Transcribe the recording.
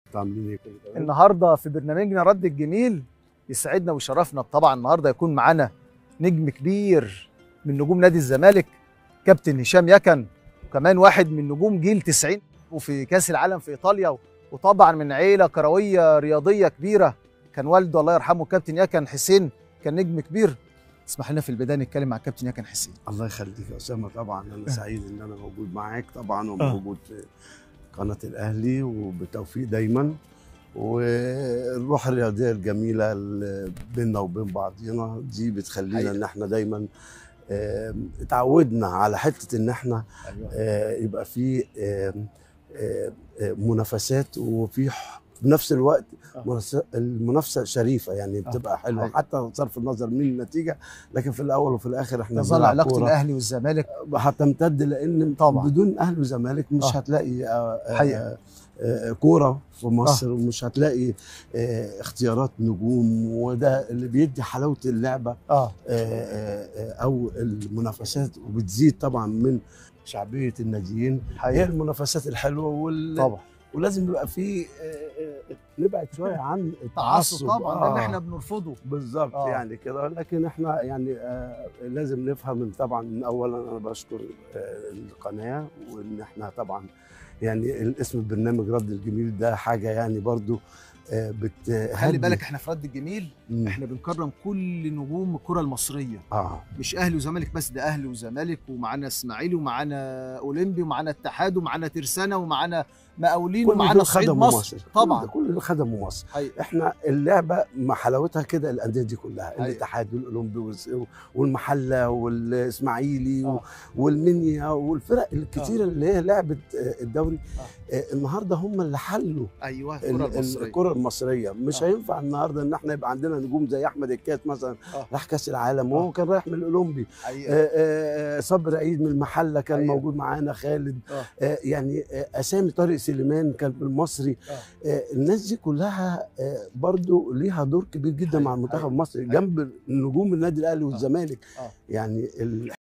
عاملين ايه كده تمام؟ النهارده في برنامجنا رد الجميل يسعدنا ويشرفنا طبعا النهارده يكون معانا نجم كبير من نجوم نادي الزمالك كابتن هشام يكن، وكمان واحد من نجوم جيل 90 وفي كأس العالم في إيطاليا، وطبعا من عيلة كروية رياضية كبيرة. كان والده الله يرحمه كابتن يكن حسين كان نجم كبير. اسمح لنا في البداية نتكلم مع كابتن يكن حسين. الله يخليك يا اسامه، طبعا انا سعيد ان انا موجود معاك طبعا، وموجود في قناه الاهلي، وبالتوفيق دايما، والروح الرياضيه الجميله اللي بيننا وبين بعضينا دي بتخلينا ان احنا دايما اتعودنا على حته ان احنا يبقى في منافسات، وفي نفس الوقت المنافسه شريفه، يعني بتبقى حلوه حتى بصرف النظر من النتيجه، لكن في الاول وفي الاخر احنا تظل علاقه الاهلي والزمالك هتمتد، لان طبعا بدون اهلي وزمالك مش هتلاقي كوره في مصر، ومش هتلاقي اختيارات نجوم، وده اللي بيدي حلاوه اللعبه او المنافسات، وبتزيد طبعا من شعبيه الناديين. هي المنافسات الحلوه طبعا، ولازم يبقى في نبعد شويه عن التعصب طبعا، لان احنا بنرفضه بالظبط يعني كده، لكن احنا يعني لازم نفهم طبعا. من اولا انا بشكر القناه، وان احنا طبعا يعني الاسم البرنامج رد الجميل ده حاجه يعني برضو خلي بالك احنا في رد الجميل احنا بنكرم كل نجوم الكره المصريه، مش اهلي وزمالك بس، ده اهلي وزمالك، ومعانا اسماعيلي، ومعانا اولمبي، ومعانا اتحاد، ومعانا ترسانه، ومعانا مقاولين، ومعانا صعيد مصر طبعا، كل اللي خدموا مصر. احنا اللعبه ما حلاوتها كده، الانديه دي كلها الاتحاد والاولمبي والمحله والاسماعيلي والمنيا والفرق الكتيره اللي هي لعبت الدوري النهارده هم اللي حلوا الكره المصريه. مش هينفع النهارده ان احنا يبقى عندنا نجوم زي احمد الكاس مثلا راح كاس العالم وهو كان رايح من الاولمبي، صبري عيد من المحله كان موجود معانا، خالد يعني اسامي، طارق سليمان كان بالمصري. الناس دي كلها برضو ليها دور كبير جدا مع المنتخب المصري جنب نجوم النادي الاهلي والزمالك يعني